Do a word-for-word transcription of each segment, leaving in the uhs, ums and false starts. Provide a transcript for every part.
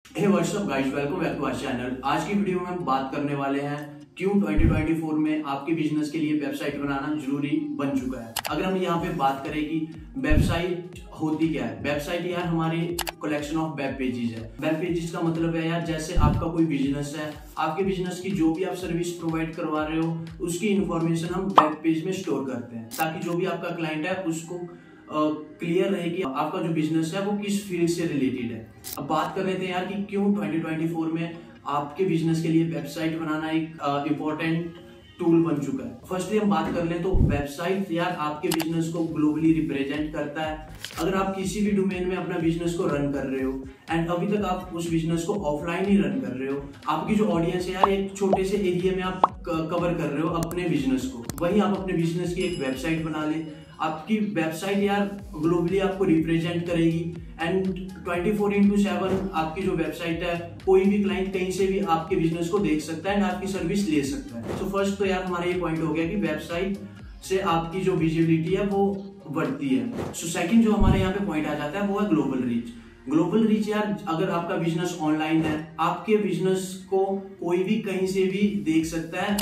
Hey what's up guys, welcome back to our channel. आज की video में हम बात करने वाले हैं क्यों ट्वेंटी ट्वेंटी फोर में आपके बिजनेस के लिए वेबसाइट बनाना जरूरी बन चुका है। अगर हम यहाँ पे बात करें कि वेबसाइट होती क्या है, वेबसाइट यार हमारी कलेक्शन ऑफ वेब पेजेस है। वेब पेजेस का मतलब है यार, जैसे आपका कोई बिजनेस है, आपके बिजनेस की जो भी आप सर्विस प्रोवाइड करवा रहे हो उसकी इंफॉर्मेशन हम वेब पेज में स्टोर करते हैं, ताकि जो भी आपका क्लाइंट है उसको क्लियर uh, रहे कि आपका जो बिजनेस है वो किस फील्ड से रिलेटेड है। अब बात कर लेते हैं यार कि क्यों ट्वेंटी ट्वेंटी फोर में आपके बिजनेस के लिए वेबसाइट बनाना एक इम्पोर्टेंट टूल बन चुका है। फर्स्टली हम बात कर लें तो वेबसाइट यार आपके बिजनेस को ग्लोबली रिप्रेजेंट करता है। अगर आप किसी भी डोमेन में अपना बिजनेस को रन कर रहे हो एंड अभी तक आप उस बिजनेस को ऑफलाइन ही रन कर रहे हो, आपकी जो ऑडियंस है यार एक छोटे से एरिया में आप कवर कर रहे हो अपने बिजनेस को, वहीं आप अपने बिजनेस की एक वेबसाइट बना ले। आपकी वेबसाइट यार ग्लोबली आपको रिप्रेजेंट करेगी and twenty four into seven आपकी जो वेबसाइट है कोई भी क्लाइंट कहीं से भी आपके बिजनेस को देख सकता है एंड आपकी सर्विस ले सकता है। तो फर्स्ट तो यार हमारा ये पॉइंट हो गया कि वेबसाइट से आपकी जो विजिबिलिटी है वो बढ़ती है। सो सेकंड जो हमारे यहाँ पे पॉइंट आ जाता है वो है ग्लोबल रीच। ग्लोबल रीच यार, अगर आपका बिजनेस ऑनलाइन है, आपके बिजनेस को कोई भी कहीं से भी देख सकता है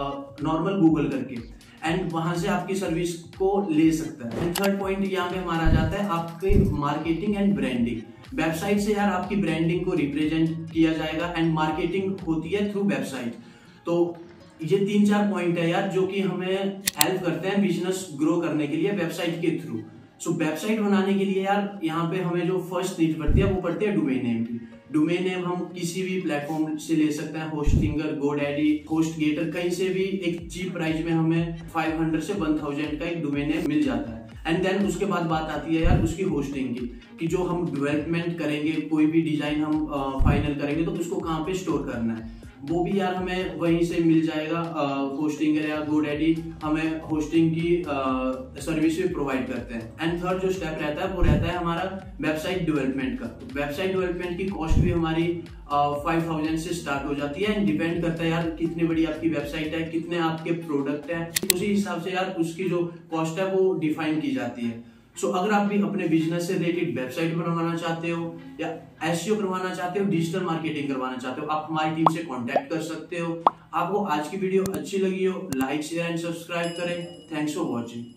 नॉर्मल गूगल करके, एंड वहां से आपकी सर्विस को ले सकता है। एंड थर्ड पॉइंट यहाँ पे हमारा आ जाता है आपके मार्केटिंग एंड ब्रांडिंग। वेबसाइट से यार आपकी ब्रांडिंग को रिप्रेजेंट किया जाएगा एंड मार्केटिंग होती है थ्रू वेबसाइट। तो ये तीन चार पॉइंट है यार जो कि हमें हेल्प करते हैं बिजनेस ग्रो करने के लिए वेबसाइट के थ्रू। सो वेबसाइट बनाने के लिए यार यहाँ पे हमें जो फर्स्ट नीड पड़ती है वो पड़ती है डोमेन नेम की। डोमेन नेम हम किसी भी प्लेटफॉर्म से ले सकते हैं, होस्टिंगर, गोडैडी, होस्टगेटर, कहीं से भी एक चीप प्राइस में हमें फाइव हंड्रेड से वन थाउजेंड का एक डोमेन नेम मिल जाता है। एंड देन उसके बाद बात आती है यार उसकी होस्टिंग की, कि जो हम डेवलपमेंट करेंगे, कोई भी डिजाइन हम फाइनल करेंगे तो उसको कहाँ पे स्टोर करना है, वो भी यार हमें वहीं से मिल जाएगा। होस्टिंगर या गोडैडी हमें होस्टिंग की सर्विस भी प्रोवाइड करते हैं। एंड थर्ड जो स्टेप रहता है वो रहता है हमारा वेबसाइट डेवलपमेंट का। वेबसाइट डेवलपमेंट की कॉस्ट भी हमारी फाइव थाउजेंड से स्टार्ट हो जाती है एंड डिपेंड करता है यार कितनी बड़ी आपकी वेबसाइट है, कितने आपके प्रोडक्ट है, उसी हिसाब से यार उसकी जो कॉस्ट है वो डिफाइन की जाती है। सो so, अगर आप भी अपने बिजनेस से रिलेटेड वेबसाइट बनवाना चाहते हो या एसईओ करवाना चाहते हो, डिजिटल मार्केटिंग करवाना चाहते हो, आप हमारी टीम से कांटेक्ट कर सकते हो। आपको आज की वीडियो अच्छी लगी हो, लाइक शेयर एंड सब्सक्राइब करें। Thanks for watching.